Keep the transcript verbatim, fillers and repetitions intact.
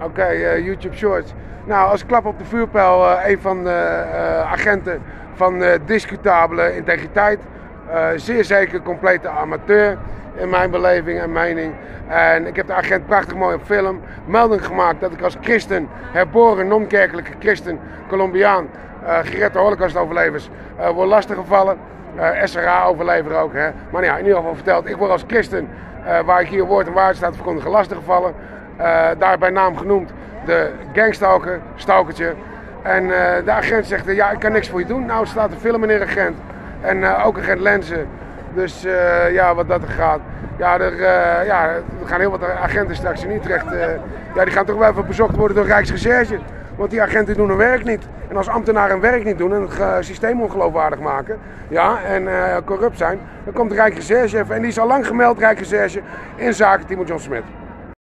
Oké, okay, uh, YouTube Shorts. Nou, als klap op de vuurpijl, uh, een van de uh, agenten van uh, discutabele integriteit. Uh, zeer zeker complete amateur in mijn beleving en mening. En ik heb de agent prachtig mooi op film melding gemaakt dat ik als christen, herboren non-kerkelijke christen, Colombiaan, uh, geredde Holocaust-overlevers, uh, word lastiggevallen. Uh, S R A-overlever ook, hè. Maar ja, in ieder geval verteld, ik word als christen, uh, waar ik hier woord en waarheid staat verkondigen, lastiggevallen. Uh, daar bij naam genoemd de gangstalker, stalkertje. En uh, de agent zegt, uh, ja, ik kan niks voor je doen. Nou, er staat een film, meneer agent. En uh, ook agent Lenzen. Dus uh, ja, wat dat er gaat. Ja, er, uh, ja, er gaan heel wat agenten straks in Utrecht. Uh, ja, die gaan toch wel even bezocht worden door Rijksrecherche. Want die agenten doen hun werk niet. En als ambtenaren hun werk niet doen en het uh, systeem ongeloofwaardig maken, ja, en uh, corrupt zijn, dan komt de Rijksrecherche even. En die is al lang gemeld, Rijksrecherche, in zaken Timo John Smit.